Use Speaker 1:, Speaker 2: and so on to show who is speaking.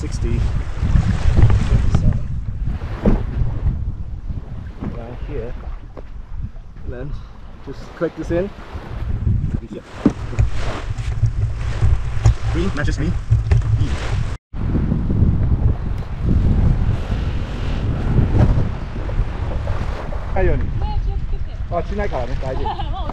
Speaker 1: 60 down here, and then just click this in. Green matches me. E. ないように。あ、しないからね、大丈夫。